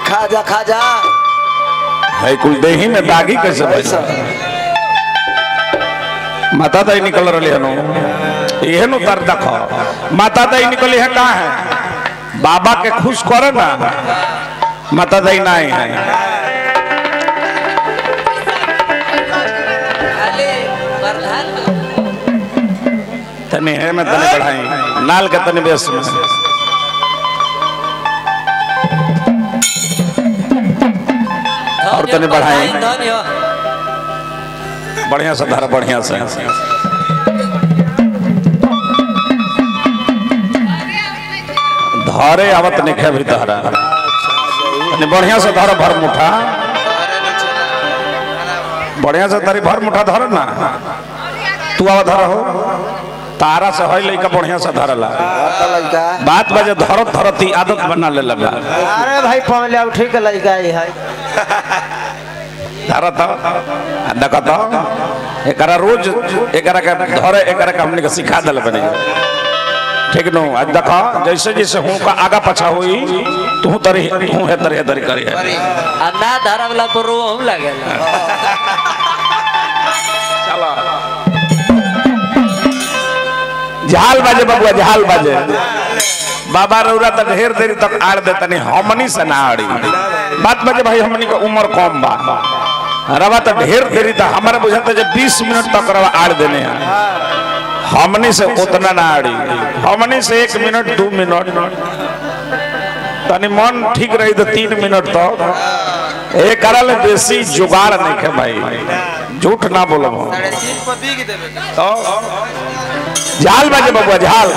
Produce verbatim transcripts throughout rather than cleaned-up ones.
खाजा खाजा है कुल देही में दागी कैसे बैठा माता दाई निकल रही है नो ये नो तर देखो माता दाई निकली है कहाँ है बाबा के खुश करे ना माता दाई ना है तने है मैं तने बढ़ाई नाल के तने बेस में और तने बढ़ाई बढ़िया से धारा बढ़िया से धारे आवत निखे भी धारा बढ़िया से धारा भर मुठा बढ़िया से धारी भर मुठा धर ना तू आवा धर हो तारा से है लइका बढ़िया से धरला बात बजे धरत धरती आदत बना ले लगा अरे भाई पहले उठी के लइका है धरत देखत एकरा रोज एकरा के धरे एकरा के हमने के सिखा दल बने ठीक नो आज देखा जैसे जैसे हूं का आगा पछा होई तू तरी तू है तरी तरी करी है आ ना धरवला पर रो हम लागेला चलो झाल बाजे बबुआ झाल बाजे बाबा रौरा तक ढेर देरी तक आड़ देता नहीं हमनी से ना आड़ी बात बजे भाई हमनी का उम्र कम बा रवा तो ढेर देरी तक हमारे बुझाता जब बीस मिनट तक रवा आड़ देने हैं हमनी से उतना ना आड़ी हमनी से एक मिनट दो मिनट तनी मन ठीक रही तो तीन मिनट तक एक करल बेसी जुगाड़ नहीं है भाई झूठ ना बोलो तो झाल बाजे बबुआ झाल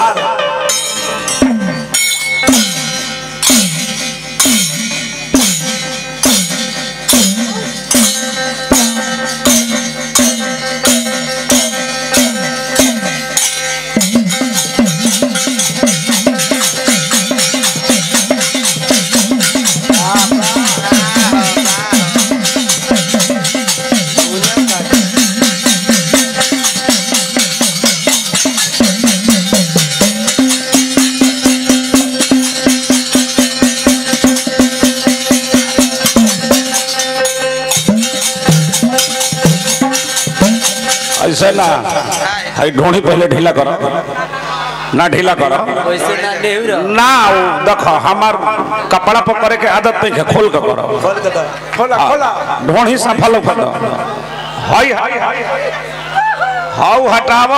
ऐसे ना है ढोणी पहले ढीला करो ना ढीला करो ना देखो हमार कपड़ा पकड़े के आदत नहीं है खोल के करो खोला खोला ढोणी सफल कर दो हाय हाय हाउ हटाव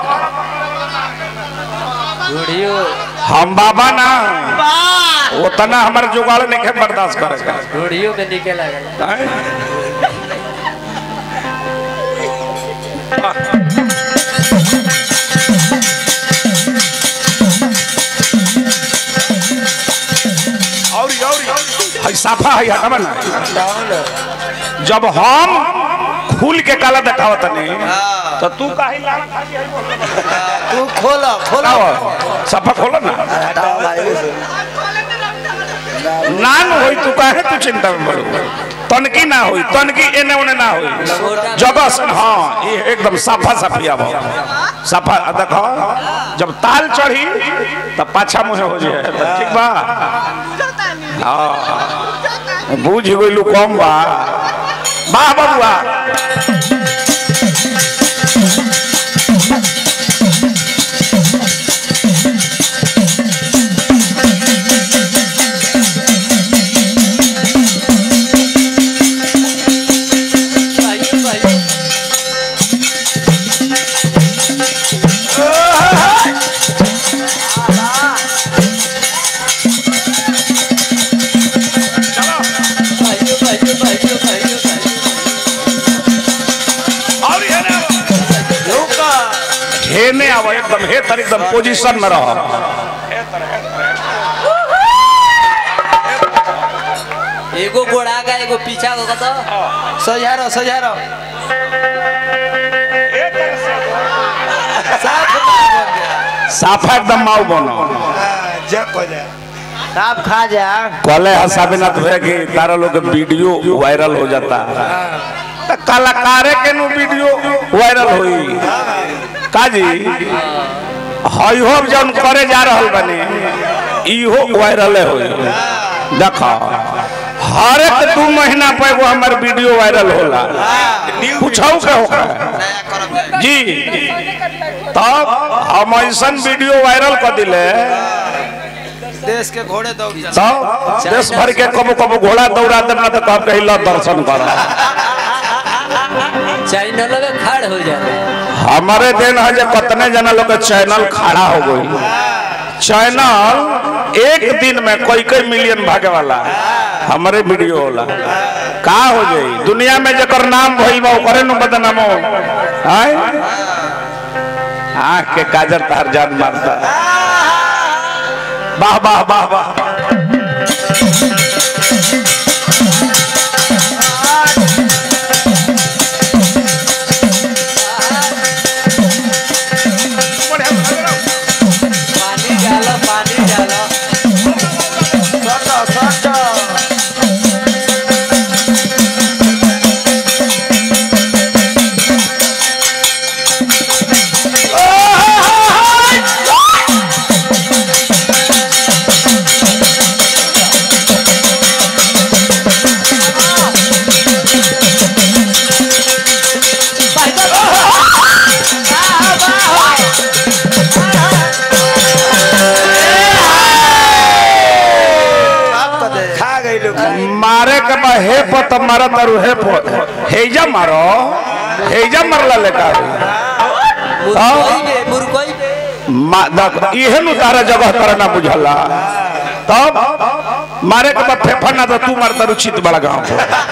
हम बाबा ना उतना हमारे जुगाड़ नहीं है बर्दाश्त करेगा ढोड़ियों में निकल आएगा और साफा है हटावा ना जब हम खुल के काला दिखावत नहीं तो तू काहे लाना खाली है तू खोला खोला साफा खोला ना नान होई तू काहे तू चिंता में पड़ो तनकी ना होई तनकी एने ओने ना होई जगह से हां ये एकदम साफा साफिया बा साफा देखो जब ताल चढ़ी तब पाछा मुहे हो जाए ठीक बा हां बूझ गइलू कम बा वाह बबुआ हेने आओ एकदम हे तर एकदम पोजीशन में रहो एगो गोड़ा का एगो पीछा होगा तो सजारो सजारो साफा एकदम माऊ बनो साफ खा जा कले हसाबिनाथ भे कि तारा लोग वीडियो वायरल हो जाता कलाकारे के नु वीडियो वायरल हुई काजी हई हो जौन करे जा रहल बने इहो वायरल होई देखा हर एक दो महीना पे वो हमारे वीडियो वायरल होला पूछाऊ के होगा जी तब हम ऐसा वीडियो वायरल कर दिले देश के घोड़े दौड़ तब देश भर के कबो कबो घोड़ा दौड़ा देना तो कब कहिला दर्शन करा चैनल में खड़ हो जाए हमारे दिन है जो कितने जना लोग चैनल खड़ा हो गई चैनल एक दिन में कोई कोई मिलियन भागे वाला हमारे वीडियो होला का हो जाई दुनिया में जकर नाम भइल बा ओकरे नु बदनाम हो हाय आंख के काजर तार जान मारता वाह वाह वाह वाह मारे के बा हे पत मारा तारू हे पत हेजा मारो हेजा मरला लेका मुरकोई मुरकोई मा देख इहे नु तारा जगह करना बुझला तब मारे के बा फेफा ना तो तू मार तारू चित बड़ा गांव